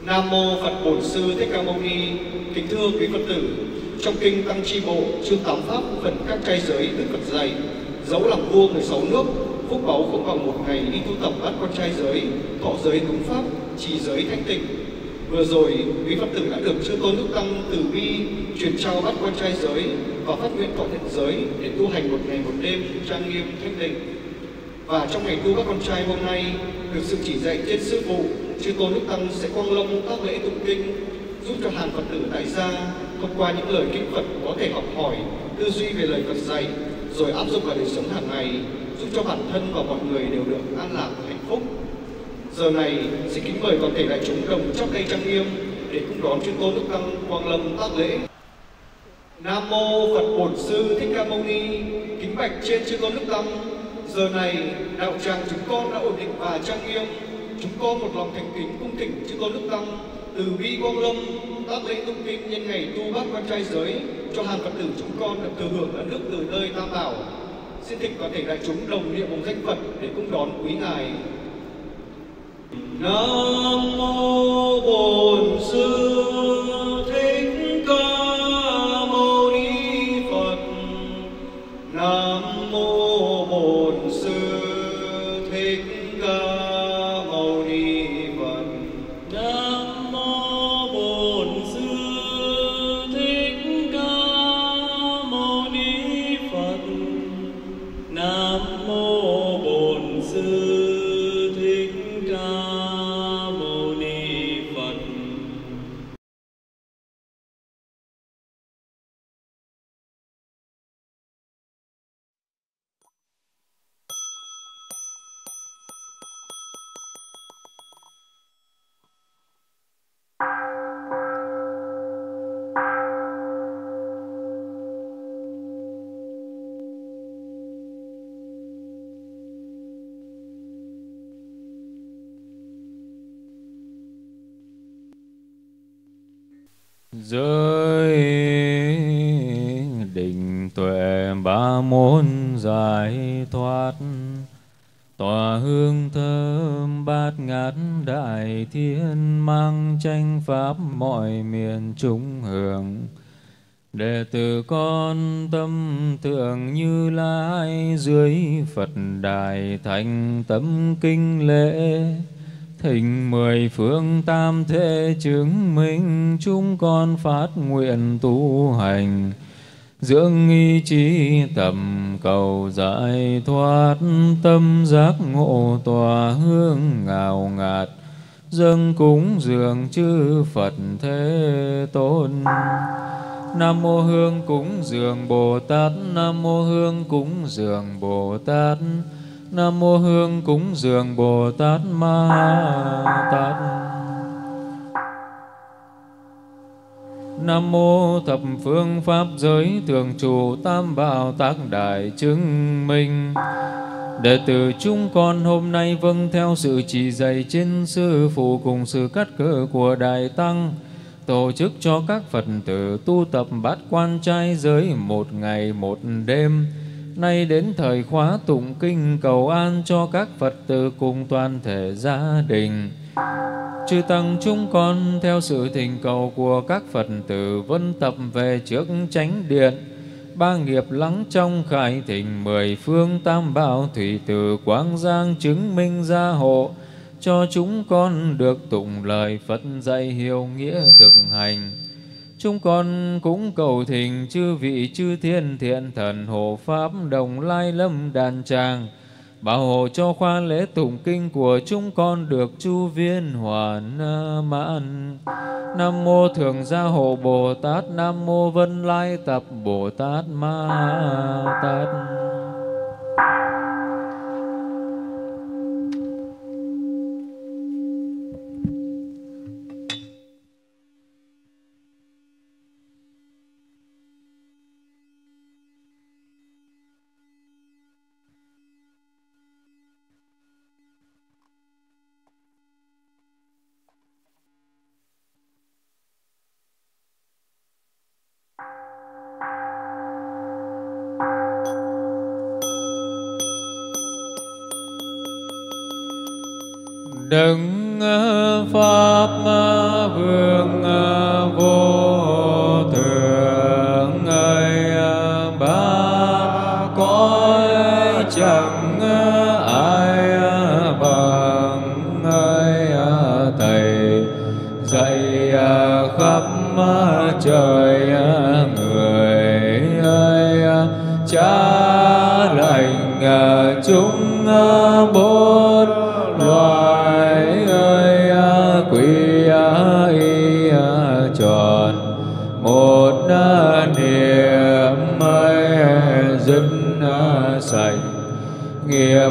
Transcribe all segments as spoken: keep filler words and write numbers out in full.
Nam mô Phật Bổn Sư Thích Ca Mâu Ni. Kính thưa quý Phật tử, trong kinh Tăng Chi Bộ chương tám pháp phần các trai giới Đức Phật dạy, dẫu làm vua mười sáu nước, phúc báu không bằng một ngày đi tu tập bát quan trai giới, thọ giới cúng pháp, trì giới thanh tịnh. Vừa rồi quý Phật tử đã được chư tôn đức tăng từ bi truyền trao bát quan trai giới và phát nguyện thọ nhận giới để tu hành một ngày một đêm trang nghiêm thanh tịnh. Và trong ngày tu bát quan trai hôm nay, được sự chỉ dạy trên sư phụ, chư tôn đức tăng sẽ quang long các lễ tụng kinh, giúp cho hàng Phật tử tại gia thông qua những lời kinh Phật có thể học hỏi, tư duy về lời Phật dạy, rồi áp dụng vào đời sống hàng ngày, giúp cho bản thân và mọi người đều được an lạc hạnh phúc. Giờ này xin kính mời toàn thể đại chúng đồng chắp tay trang nghiêm để cung đón chư tôn đức tăng quang lâm tác lễ. Nam mô Phật Bổn Sư Thích Ca Mâu Ni. Kính bạch trên chư tôn đức tăng, giờ này đạo tràng chúng con đã ổn định và trang nghiêm. Chúng con một lòng thành kính cung thỉnh chư tôn đức tăng từ bi quang lâm tác lễ tụng kinh nhân ngày tu bát quan trai giới cho hàng Phật tử chúng con được thừa hưởng ân đức từ nơi Tam Bảo. Xin thỉnh toàn thể đại chúng đồng niệm một danh Phật để cung đón quý ngài. Nam mô Bổn Sư Thích Ca Mâu Ni Phật. Nam mô Bổn Sư Thích Ca Mâu Ni Phật. Nam mô Bổn Sư Thích Ca Mâu Ni Phật. Nam mô Bổn Sư giới định tuệ ba môn giải thoát, tỏa hương thơm bát ngát đại thiên, mang tranh pháp mọi miền chúng hưởng. Đệ tử con tâm thượng Như Lai, dưới Phật đài thành tâm kinh lễ. Thỉnh mười phương tam thế chứng minh, chúng con phát nguyện tu hành. Dưỡng ý chí tầm cầu giải thoát, tâm giác ngộ tỏa hương ngào ngạt. Dâng cúng dường chư Phật Thế Tôn. Nam mô Hương cúng dường Bồ Tát. Nam mô Hương cúng dường Bồ Tát. Nam mô Hương cúng dường Bồ Tát Ma Tát. Nam mô thập phương pháp giới thường trụ tam bảo tác đại chứng minh. Đệ tử chúng con hôm nay vâng theo sự chỉ dạy trên sư phụ cùng sự cắt cử của Đại Tăng, tổ chức cho các Phật tử tu tập bát quan trai giới một ngày một đêm. Nay đến thời khóa tụng kinh cầu an cho các Phật tử cùng toàn thể gia đình. Chư tăng chúng con theo sự thỉnh cầu của các Phật tử vân tập về trước chánh điện. Ba nghiệp lắng trong khải thỉnh mười phương tam bảo thủy từ quang giang chứng minh gia hộ, cho chúng con được tụng lời Phật dạy hiểu nghĩa thực hành. Chúng con cũng cầu thỉnh chư vị chư thiên thiện thần hộ pháp đồng lai lâm đàn tràng, bảo hộ cho khoa lễ tụng kinh của chúng con được chu viên hoàn mãn. Nam mô Thường Gia Hộ Bồ Tát. Nam mô Vân Lai Tập Bồ Tát Ma Tát. Đấng Pháp vương vô thượng ơi, ba cõi chẳng ai bằng ơi thầy dạy khắp trời người ơi, cha lành chúng bốn loài ơi, quy y tròn một niệm ơi, dứt sạch nghiệp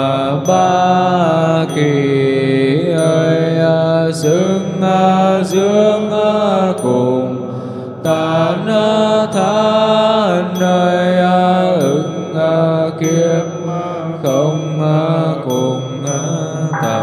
ba kỳ ơi, xưng dương cùng tán than ơi, ứng kiếp không cùng tầm.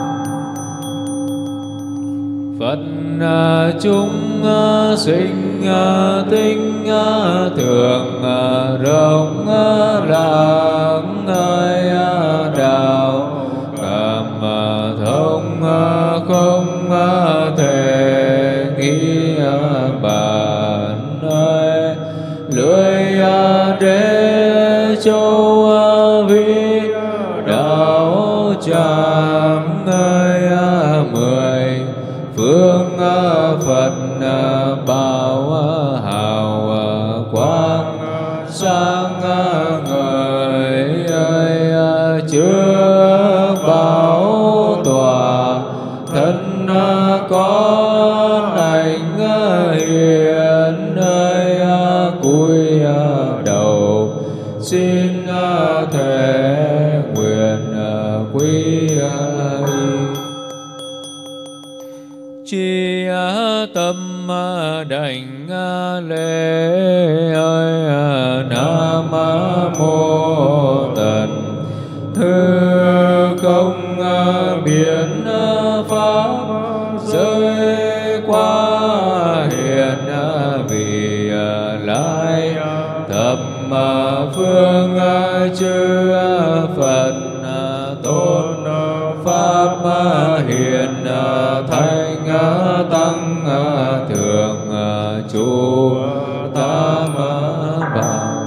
Phật chúng sinh tinh thường rộng lặng ơi, đạo cảm thông không thể nghĩ bản ơi, lưỡi đế châu vi đạo tràng ơi, mười phương Phật bảo hào quang sáng người ơi, trước bảo tòa thân con ảnh hiền ơi, cúi đầu xin thể nguyện quy y. Chi tâm đảnh lễ ơi, nam mô tần thứ không biến pháp giới qua hiện vì lai thập phương chư Phật tôn pháp hiền thánh tăng thượng trụ tam bảo.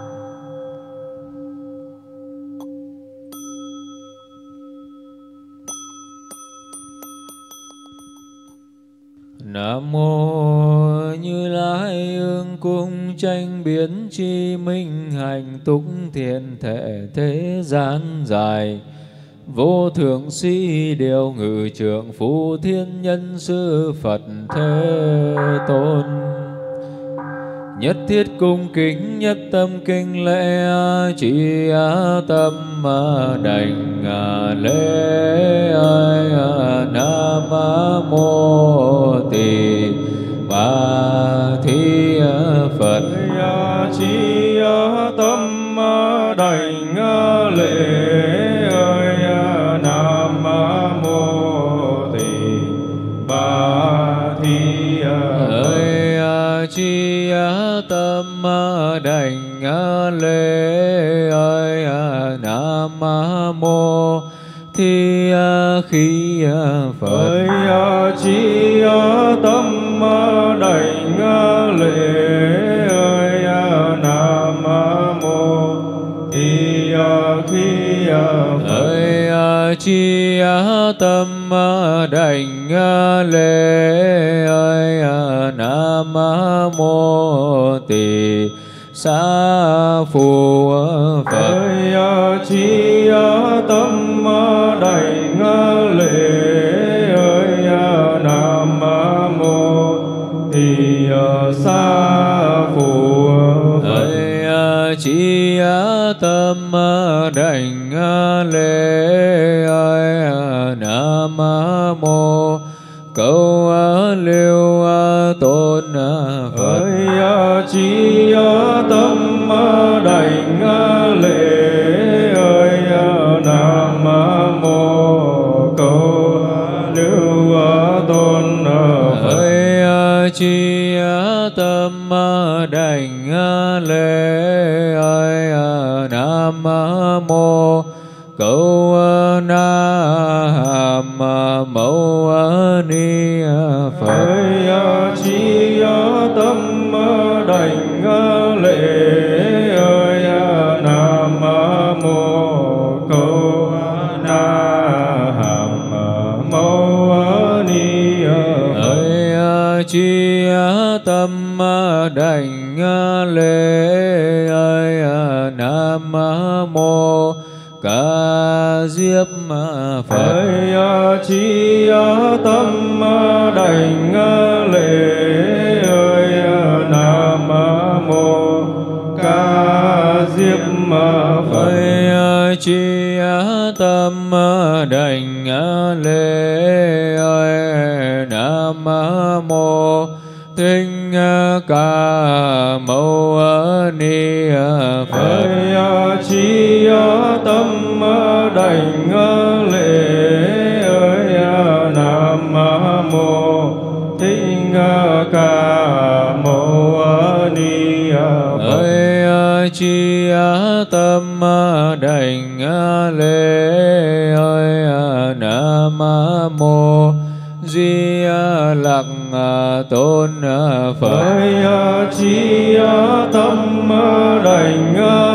Nam mô Như Lai ương cung tranh biến chi minh hành túc thiện thể thế gian dài. Vô thượng sĩ điều ngự trưởng phù thiên nhân sư Phật Thế Tôn. Nhất thiết cung kính nhất tâm kinh lễ chỉ tâm đảnh lễ nam mô tỳ bà thi Phật. Chỉ tâm đảnh lễ nam mô tỳ bà thi ơi, chi tâm đảnh lễ ơi nam mô thi khí Phật. ơi chi tâm đảnh lễ ơi nam mô thi khí ơi, chi tâm đảnh lễ ơi nam mô tỳ xá phù Phật. ơi chi tâm đảnh lễ ơi nam mô tỳ xá phù Phật. ơi chi tâm đảnh lễ ơi nam mô câu lưu tôn Phật. ơi chi tâm đảnh lễ ơi nam mô câu lưu tôn Phật. ơi chi tâm đảnh lễ ơi nam mô Câu Na Hàm Mâu Ni Phật. Ơi chi tâm đảnh lễ ơi Nam Mô Câu Na Hàm Mâu Ni Phật. Ơi chi tâm đảnh lễ ơi Nam Mô Ca Diếp Phật. Ơi chi tâm đảnh lễ ơi Nam Mô Ca Diếp Phật. Ơi chi tâm đảnh lễ ơi Nam Mô Thích Ca Mâu Ni Phật. Ơi chi tâm đảnh lễ ơi Nam Mô Thích Ca Mâu Ni Phật. Ơi chi tâm đảnh lễ ơi Nam Mô Di Lặc Tôn Phật. Ơi chi tâm đảnh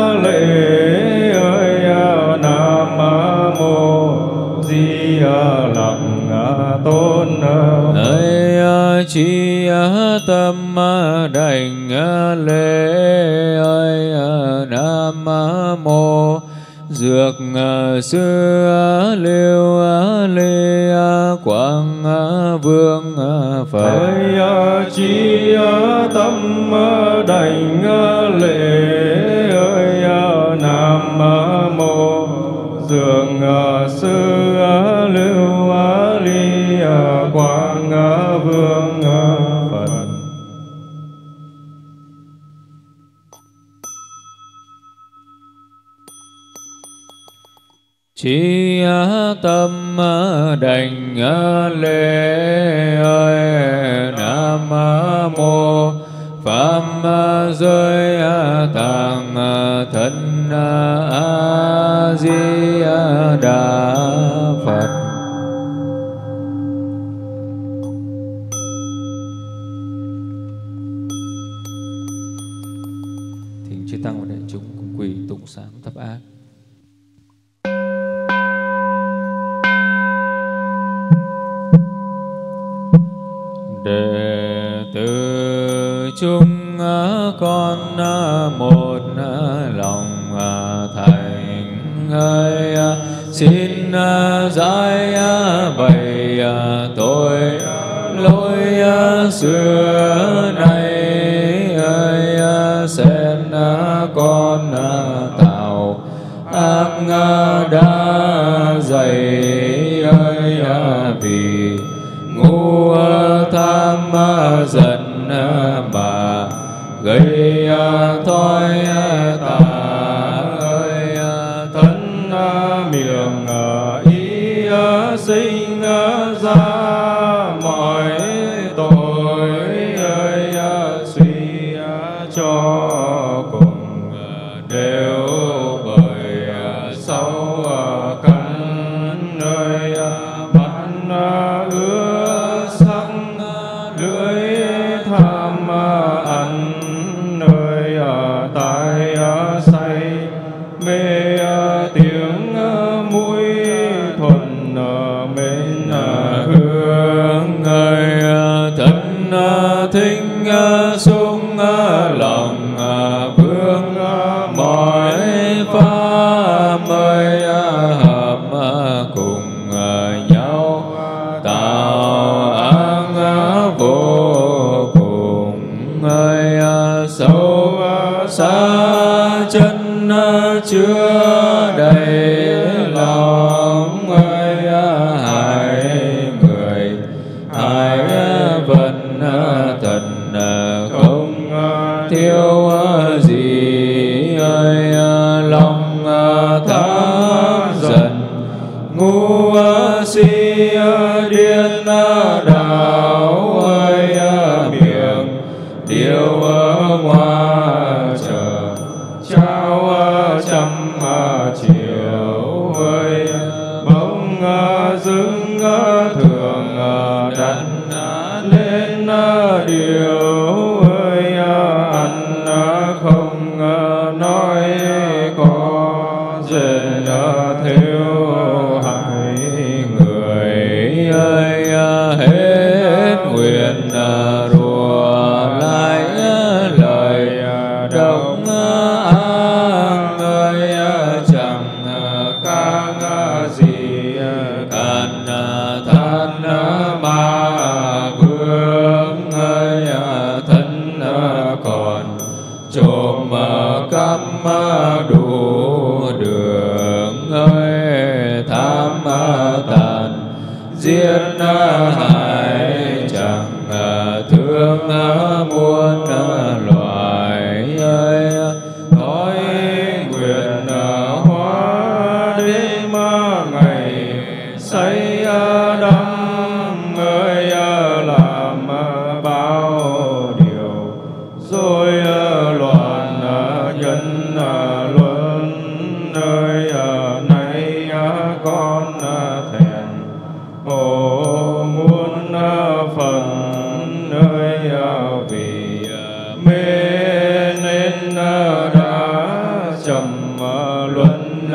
lễ ơi Nam Mô Di Lặc Tôn Phật. Ơi chi tâm đảnh lễ ơi Nam Mô Dược Sư Liêu Lê Quang Vương Phật. Ơi chi tâm đảnh lễ ơi Nam Mô Dược Sư Liêu Lê Quang Vương Phật. Chi tâm đảnh lễ ơi Nam Mô Pháp Giới Tạng Thân A Di Đà Phật. Thỉnh chư tăng và đại chúng cùng quỳ tụng sám thập ác. Đệ tử chúng con một lòng thành ơi, xin giải bày tội lỗi xưa nay ơi, xen con tạo ác đã dày ơi, vì ngu tham giận mà gây thói tà ơi, thân miệng ý sinh ra mọi tội ơi, suy cho cùng đều bởi sau căn ơi, bạn ưa sắc lưỡi tham ăn nơi tai say mê tiếng mũi thuần mến hương ơi, thân thinh sung lòng vương mọi pháp ơi, hợp cùng nhau tạo ác vô cùng ơi, sâu xa chân chứa đầy lòng ơi, hại người hại vật thần không thiếu gì ơi, lòng tham giận ngu si điên đảo ơi, miệng điều hoa chờ trao trăm chiều ơi, dưng thường đặt lên điều ơi ăn không nói có duyên thiếu hại người ơi hết nguyện rùa lại lời độc ác ơi chẳng khác gì càn than ma vương ơi thân còn trộm cắp đủ đường ơi tham tàn giết hại chẳng thương muôn loài ơi nói nguyện hóa đêm ngày say đắm ơi làm bao điều rồi loạn nhân luân nơi nay con thẹn ồ muôn phần nơi vì mê nên đã trầm luân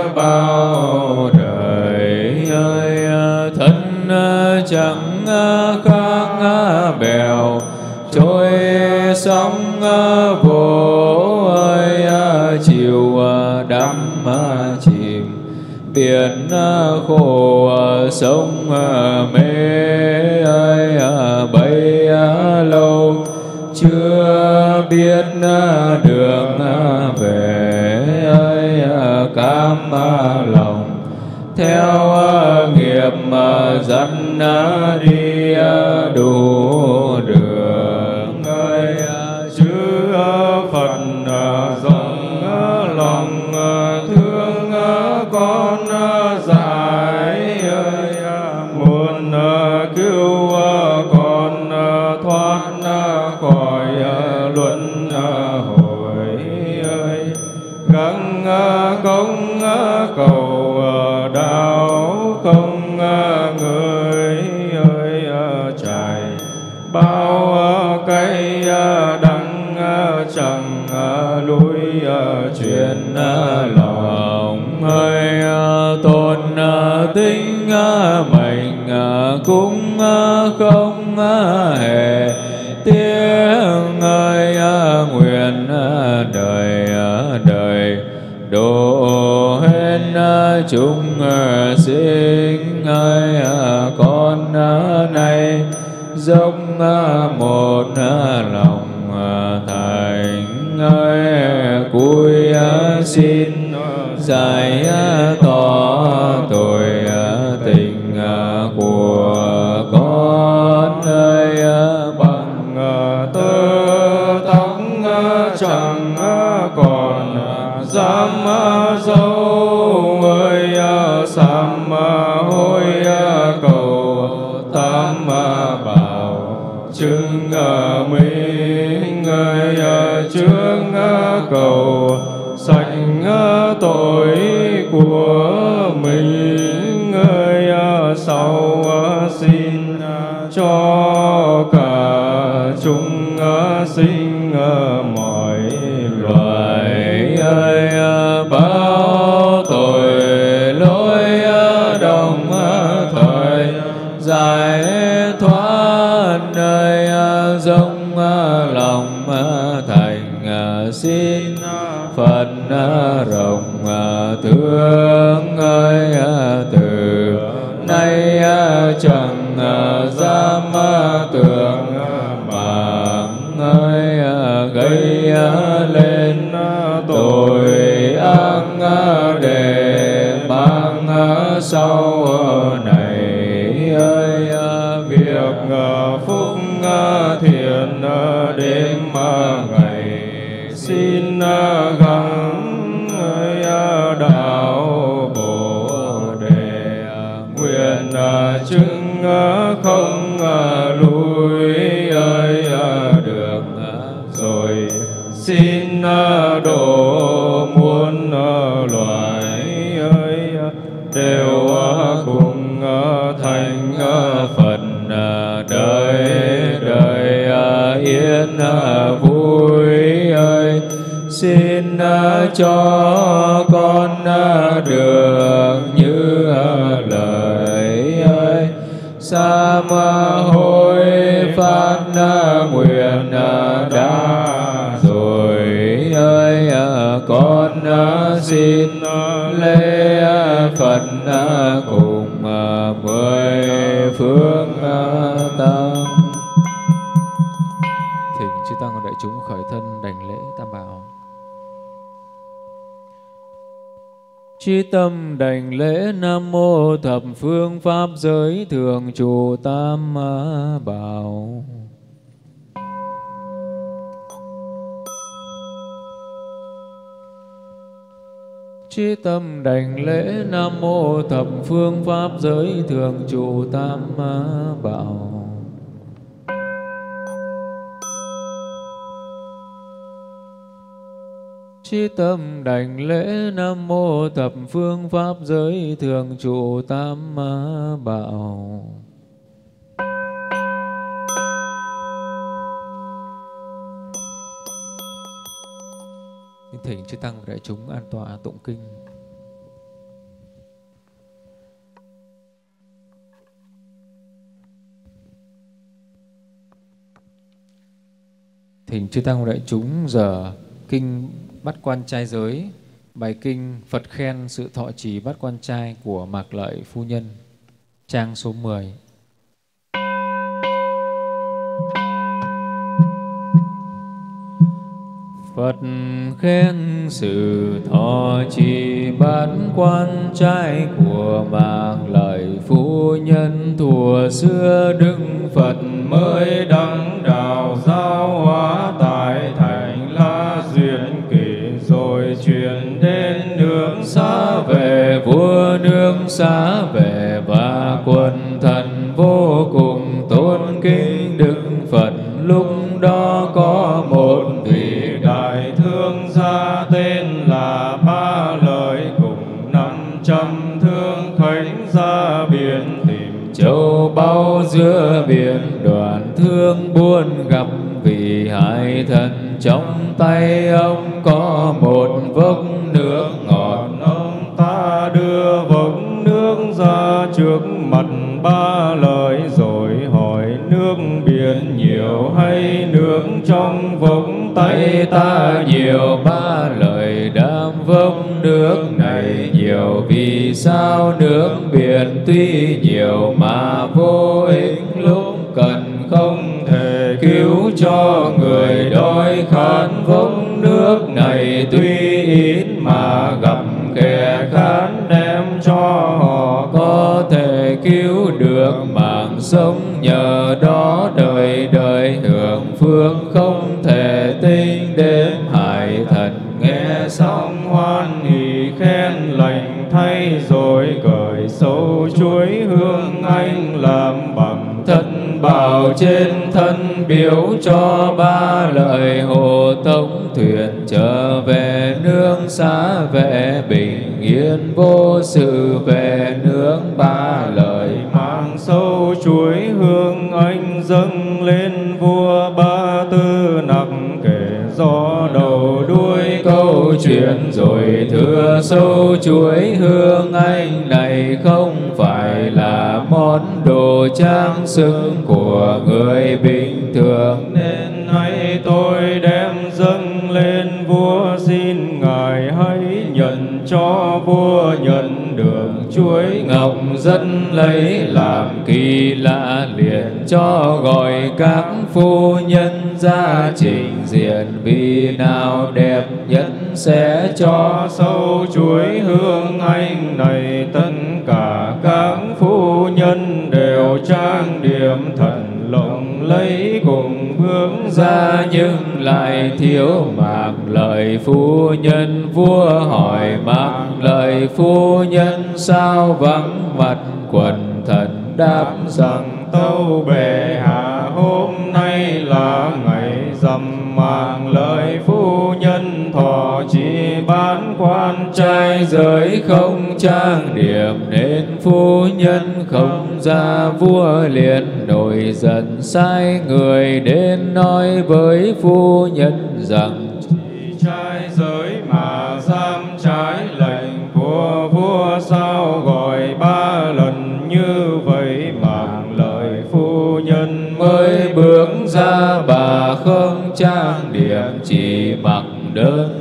bao đời ơi thân chẳng khác bèo trôi sóng vô ơi chiều đắm chìm biển khổ sông mê ơi bấy lâu chưa biết đường về ơi cam lòng theo nghiệp dẫn đi đủ đường ơi chư Phật rộng lòng thương con giải ơi muốn cứu con thoát khỏi luân hồi ơi gắng công cầu đạo không người ơi trải bao cây đắng chẳng lui chuyện lòng ơi tôn tính mình cũng không hề tiếng ơi nguyện đời đời độ hết chúng sinh ơi con này giống một lòng thành ơi cúi xin giải tỏ tội tình của con ơi bằng tơ tóc chẳng còn dám dâu ơi sám hối cầu tam bảo chứng minh ơi trước cầu sạch tội của mình ơi sau xin cho cả chúng sinh mọi loài ơi bao tội lỗi đồng thời giải thoát nơi giống lòng thành xin Phật rộng thương ơi từ nay chẳng dám tưởng mạng ơi gây lên tội ác để mang sau này ơi việc phúc thiện đêm ngày xin gắng ơi đạo Bồ Đề nguyện chứng không lui ơi được rồi xin độ muôn loài ơi đều cùng cho con được như lời ấy. Sám hối phát nguyện đã rồi ơi, con xin lễ Phật cùng mười phương tăng. Thỉnh chư tăng và đại chúng khởi thân đảnh lễ tam bảo. Chí tâm đảnh lễ Nam Mô Thập Phương Pháp Giới Thường Trụ Tam Bảo. Chí tâm đảnh lễ Nam Mô Thập Phương Pháp Giới Thường Trụ Tam Bảo. Chí tâm đảnh lễ Nam Mô Thập Phương Pháp Giới Thường Trụ Tam Bảo. Thỉnh chư tăng và đại chúng an tọa tụng kinh. Thỉnh chư tăng và đại chúng giờ kinh Bát Quan Trai Giới, bài kinh Phật khen sự thọ trì Bát Quan Trai của Mạc Lợi Phu Nhân, trang số mười. Phật khen sự thọ trì Bát Quan Trai của Mạc Lợi Phu Nhân. Thuở xưa Đức Phật mới đăng đạo giáo hóa tại thành La Duyên Kỳ, rồi truyền đến nước Xá Vệ. Vua nước Xá Vệ và quần thần vô cùng tôn kính Đức Phật. Lúc đó có một vị đại thương gia tên là Ba Lợi, cùng năm trăm thương khách ra biển tìm châu báu giữa biển. Đoàn thương buôn gặp vị hải thần, trong tay ông có một vốc nước ngọt. Ông ta đưa vốc nước ra trước mặt Ba Lợi, rồi hỏi nước biển nhiều hay nước trong vốc tay ta nhiều? Ba Lợi đáp vốc nước này nhiều. Vì sao? Nước biển tuy nhiều mà vô ích, lúc cần không thể cứu cho người đói khát. Vốc nước này tuy ít mà gặp kẻ khát đem cho họ, có thể cứu được mạng sống. Nhờ đó đời đời hưởng phước không thể tính đến. Hải thần nghe xong hoan hỉ khen lành thay, rồi cởi sâu chuối hương anh làm bằng thân bào trên thân, biếu cho Ba Lợi hộ tống thuyền trở về nước Xá Vệ. Bình yên vô sự về nước. Ba Lợi mang sâu chuối hương anh dâng lên vua Ba Tư Nặc, kể do đầu đuôi câu chuyện rồi thưa sâu chuối hương anh này không phải là món đồ trang sức của người bình thường, nên hãy tôi đem dâng lên vua, xin ngài hãy nhận cho vua nhận được chuối ngọc dân lấy làm kỳ lạ. Liền cho gọi các phu nhân ra trình diện, vì nào đẹp nhất sẽ cho sâu chuối hương anh này. Tất cả các phu nhân đều trang điểm thần lộng lấy cùng bước ra, nhưng lại thiếu Mạc Lợi phu nhân. Vua hỏi Mạc Lợi phu nhân sao vắng mặt? Quần thần đáp rằng tâu bệ hạ, hôm nay là ngày rằm. Mạc Lợi phu nhân thọ trì bán quan trai giới không trang điểm, nên phu nhân không ra. Vua liền nổi giận sai người đến nói với phu nhân rằng trai giới mà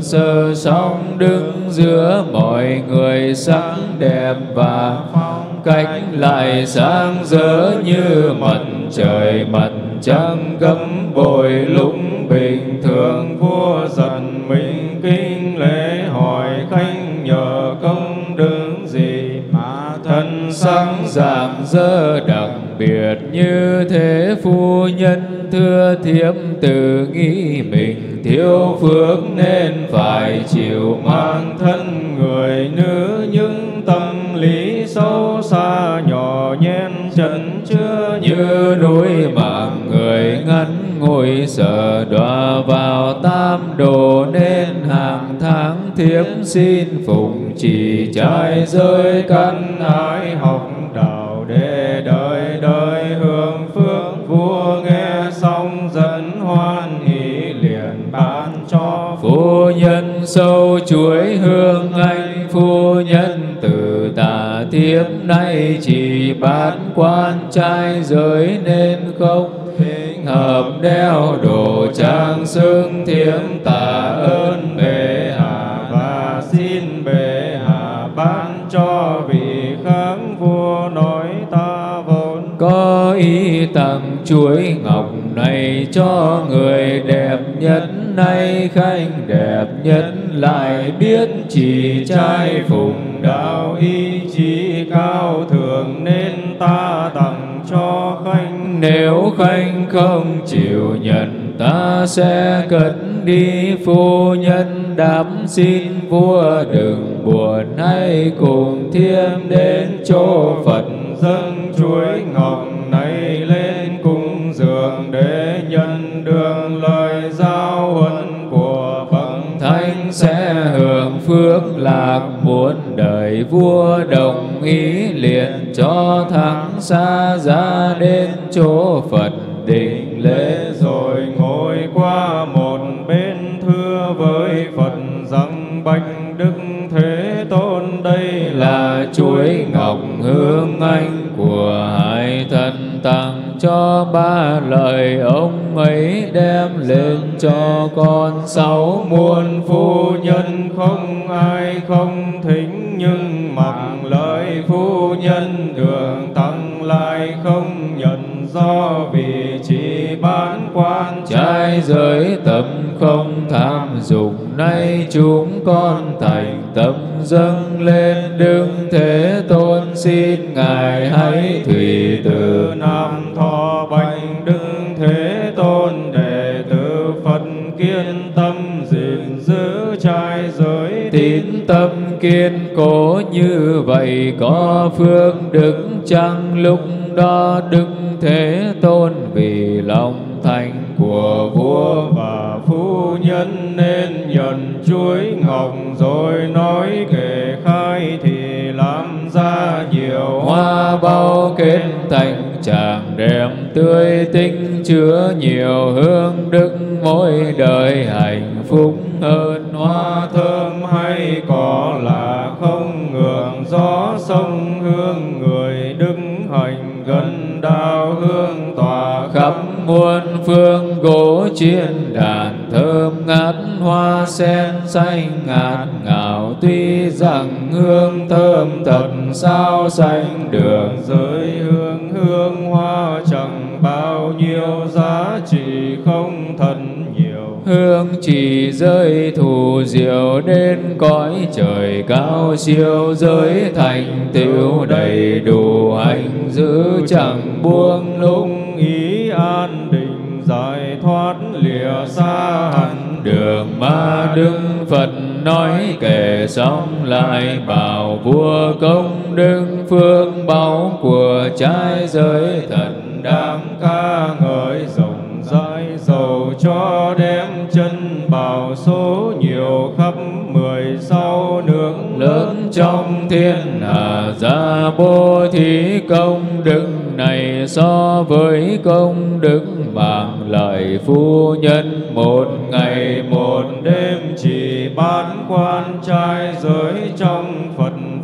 sơ song đứng giữa mọi người, sắc đẹp và phong cách lại sáng rỡ như mặt trời mặt trăng gấp bội. Lúc bình thường vua giận mình kinh lễ hỏi khanh nhờ công đức gì mà thân sáng rạng rỡ đặc biệt như thế. Phu nhân thưa thiếp tự nghĩ mình thiếu phước nên phải chịu mang thân người nữ, nhưng tâm lý sâu xa nhỏ nhen chân chưa như núi mạng người ngắn ngồi sợ đọa vào tam đồ, nên hàng tháng thiếp xin phụng trì trai giới căn ái học đạo để đời đời hưởng phước. Vua nghe xong dẫn hoan hỷ liền ban cho phu nhân sâu chuối hương anh. Phu nhân từ tà thiếp nay chỉ bán quan trai giới, nên không thích hợp đeo đồ trang sức. Thiếp tạ ơn bệ hạ và xin bệ hạ ban cho vị khác. Vua nói ta vốn có ý tặng chuối ngọc này cho người đẹp nhất, nay khanh đẹp nhất lại biết chỉ trai phụng đạo ý chí cao thượng, nên ta tặng cho khanh. Nếu khanh không chịu nhận ta sẽ cất đi. Phu nhân đáp xin vua đừng buồn, hãy cùng thiếp đến chỗ Phật dâng chuối ngọc này lên cung dường để nhận được lời giao huấn của bậc thánh, sẽ hưởng phước lạc muôn đời. Vua đồng ý liền cho thắng xa ra đến chỗ Phật định lễ, rồi ngồi qua một bên thưa với Phật rằng bạch Đức Thế Tôn, đây là chuối ngọc hương anh của hai thần tặng cho ba lời. Ông ấy đem lên cho con sáu muôn phu nhân, không ai không thính, nhưng mặc lời phu nhân đường tăng lại không nhận, do vì chỉ bán quan trai giới tâm không tham dục. Nay chúng con thành tâm dâng lên Đức Thế Tôn, xin ngài hãy thủy từ Nam Tho bạch Đức Thế Tôn, đệ tử Phật kiên tâm gìn giữ trai giới. Tín tâm kiên cố như vậy có phước đức chăng? Lúc đó Đức Thế Tôn vì lòng thành của vua và phu nhân nên nhận chuối ngọc, rồi nói kể khai thì làm ra nhiều hoa bao kết thành tràng đẹp tươi tinh, chứa nhiều hương đức mỗi đời hạnh phúc hơn. Hoa thơm hay cỏ là không ngường, gió sông hương người đức hành gần đào hương tỏa khắp muôn phương. Gỗ chiên đàn thơm ngát, hoa sen xanh ngát ngào, tuy rằng hương thơm thật sao sánh đường. Giới hương hương hoa chẳng bao nhiêu, giá trị không thật nhiều. Hương chỉ rơi thù diệu đến cõi trời cao siêu, giới thành tựu đầy đủ hành giữ chẳng buông. Lúc ý an định giải thoát lìa xa hẳn đường ma, Đức Phật nói kể xong lại bảo vua công đức phương báu của trai giới thật đáng ca ngợi rộng rãi, giàu cho đem chân bảo số nhiều khắp mười sáu nước lớn trong thiên hạ. Gia Bố Thí công đức này so với công đức mạng lợi phu nhân một ngày một đêm chỉ bán quan trai giới trong Phật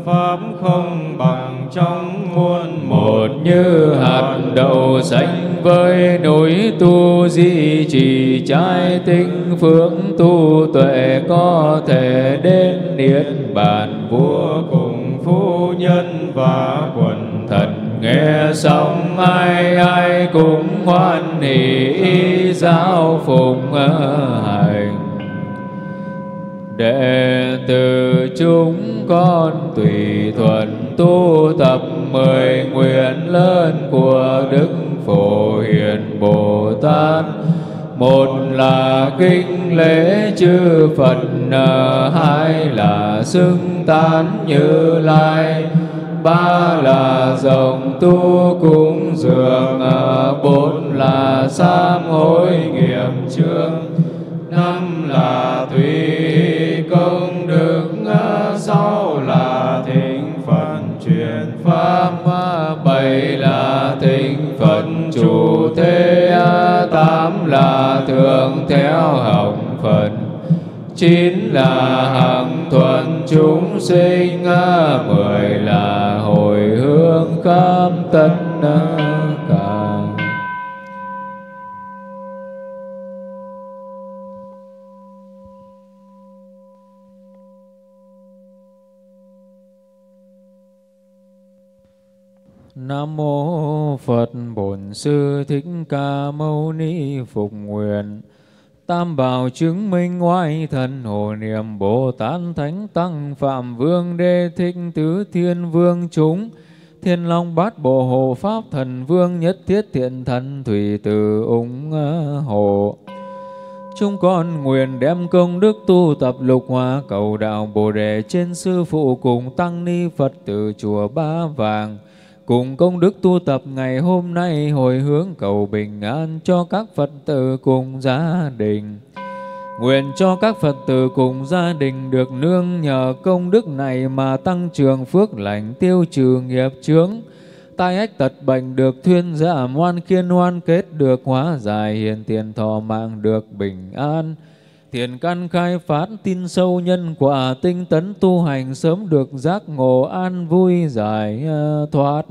pháp không bằng trong muôn một như hạt đậu xanh với núi tu di trì trái tinh phước tu tuệ có thể đến niết bàn. vua cùng phu nhân và quần thần nghe xong ai ai cũng hoan hỷ giáo phụng hành. Đệ tử chúng con tùy thuận tu tập mười nguyện lớn của Đức Phổ Hiền Bồ Tát. Một là kinh lễ chư Phật, hai là xưng tán Như Lai, ba là rộng tu cúng dường, bốn là sám hối nghiệp chướng, năm là tùy công đức, sáu là thỉnh Phật truyền pháp, bảy là thỉnh Phật chủ thế, tám là thường theo học Phật, chín là hằng thuận chúng sinh, mười là hồi hướng khắp tất cả. Nam mô Phật Bổn Sư Thích Ca Mâu Ni Phục Nguyện. Tam bảo chứng minh oai thần hộ niệm Bồ Tát Thánh Tăng Phạm Vương Đế Thích Tứ Thiên Vương chúng Thiên Long Bát Bộ Hộ Pháp Thần Vương Nhất Thiết Thiện Thần Thủy Từ ủng hộ. Chúng con nguyện đem công đức tu tập lục hóa cầu đạo Bồ Đề trên Sư Phụ cùng Tăng Ni Phật tử chùa Ba Vàng, cùng công đức tu tập ngày hôm nay hồi hướng cầu bình an cho các Phật tử cùng gia đình. Nguyện cho các Phật tử cùng gia đình được nương nhờ công đức này mà tăng trưởng phước lành, tiêu trừ nghiệp chướng, tai ách tật bệnh được thuyên giảm, oan khiên oan kết được hóa giải, hiền tiền thọ mạng được bình an, thiện căn khai phát, tin sâu nhân quả, tinh tấn tu hành sớm được giác ngộ an vui giải thoát.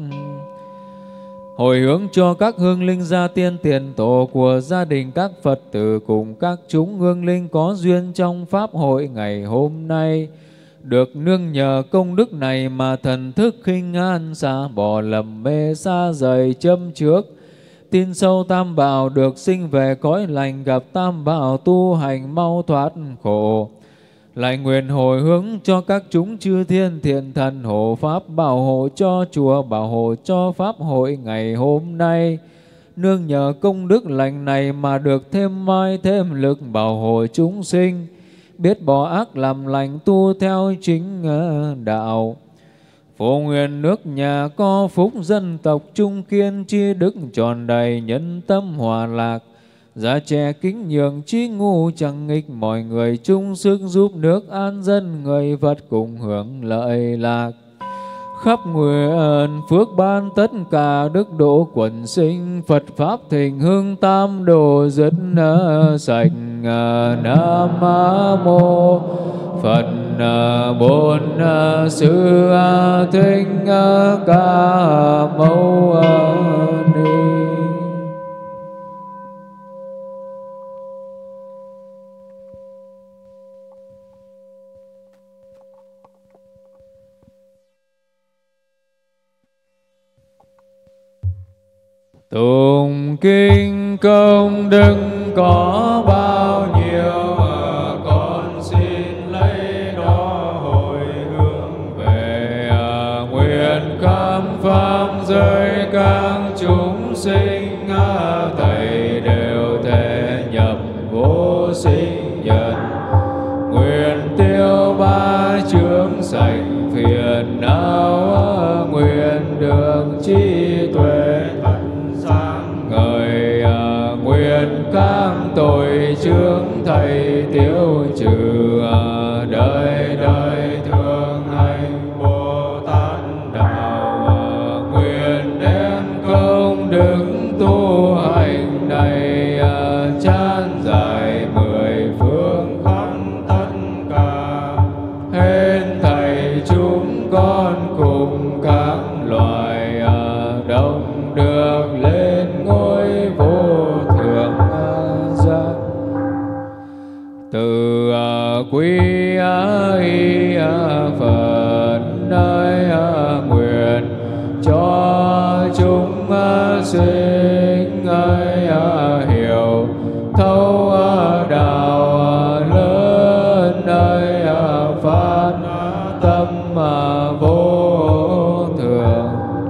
Hồi hướng cho các hương linh gia tiên tiền tổ của gia đình các Phật tử cùng các chúng hương linh có duyên trong pháp hội ngày hôm nay, được nương nhờ công đức này mà thần thức khinh an, xa bỏ lầm mê, xa rời châm trước, tin sâu tam bảo được sinh về cõi lành, gặp tam bảo tu hành mau thoát khổ. Lại nguyện hồi hướng cho các chúng chư thiên thiện thần hộ pháp, bảo hộ cho chùa, bảo hộ cho pháp hội ngày hôm nay. Nương nhờ công đức lành này mà được thêm mai thêm lực, bảo hộ chúng sinh biết bỏ ác làm lành, tu theo chính đạo. Phổ nguyện nước nhà có phúc, dân tộc trung kiên chi đức tròn đầy, nhân tâm hòa lạc, giá trẻ kính nhường trí ngu chẳng nghịch, mọi người chung sức giúp nước an dân, người Phật cùng hưởng lợi lạc. Khắp nguyện phước ban tất cả đức độ quần sinh, Phật Pháp thịnh hưng tam đồ dứt sạch. Nam mô Phật Bổn Sư Thích Ca Mâu Ni. Tụng kinh công đức có bao nhiêu, con xin lấy đó hồi hướng về. Nguyện khám pháp giới các chúng sinh, thầy đều thể nhập vô sinh nhân. Nguyện tiêu ba chướng sạch phiền não, nguyện được trí tuệ người, nguyện các tội chướng thầy tiêu trừ, đời đời thường hành Bồ Tát đạo. Nguyện đem công đức tu hành này chan giải mười phương khắp tất cả, hết thầy chúng con cùng các loài đồng được lên ngôi vô thượng giác. Từ quý y Phật nơi nguyện cho chúng sinh ấy hiểu thấu đạo lớn nơi phát tâm vô thường.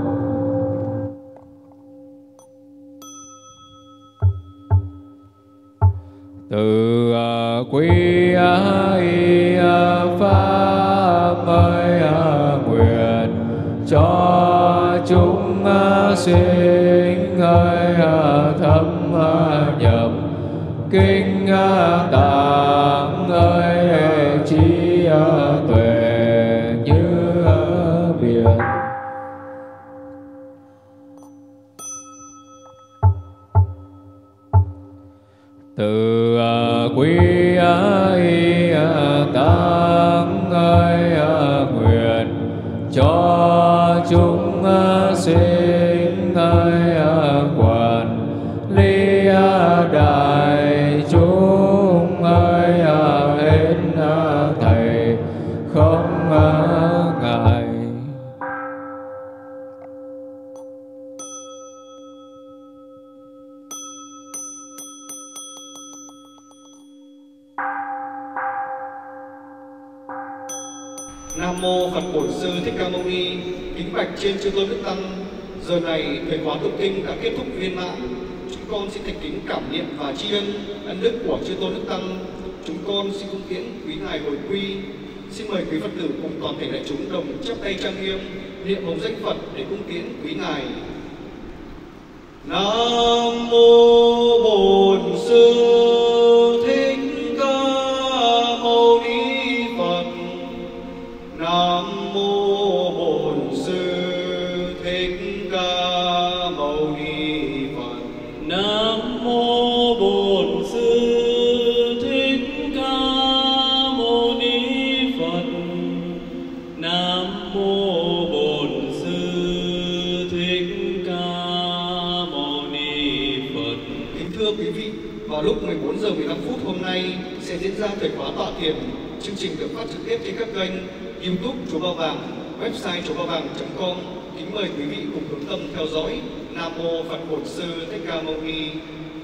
Từ quý y pháp ơi nguyện cho chúng sinh ơi thâm nhập kinh tạng ơi trí tuệ như biển. Từ quý y tạng ơi nguyện cho chúng sinh ơi quản lý đại chúng ơi hết thầy không ngại. Nam mô Phật Bổn Sư Thích Ca Mâu Ni. Kính bạch trên chư tôn đức tăng, giờ này thời khóa tụng kinh đã kết thúc viên mãn. Chúng con xin thành kính cảm niệm và tri ân ân đức của chư tôn đức tăng. Chúng con xin cung tiễn quý ngài hồi quy. Xin mời quý Phật tử cùng toàn thể đại chúng đồng chắp tay trang nghiêm niệm hồng danh Phật để cung tiễn quý ngài. Nam mô Bổn Sư Thích Ca Mâu Ni Phật. Nam mô Bổn Sư Thích Ca Mâu Ni Phật. Nam mô Bổn Sư Thích Ca Mâu Ni Phật. Nam mô Bổn Sư Thích Ca Mâu Ni Phật. Kính thưa quý vị, vào lúc mười bốn giờ mười lăm phút hôm nay sẽ diễn ra thời khóa tọa thiền. Chương trình được phát trực tiếp trên các kênh YouTube Chùa Ba Vàng, website chùa ba vàng chấm com. Kính mời quý vị cùng hướng tâm theo dõi. Nam mô Phật Bổn Sư Thích Ca Mâu Ni.